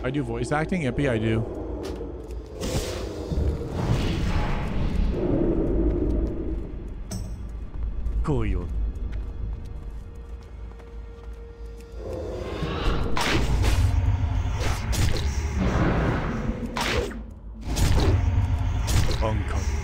I do voice acting? Yippee, I do. Cool. Uncut.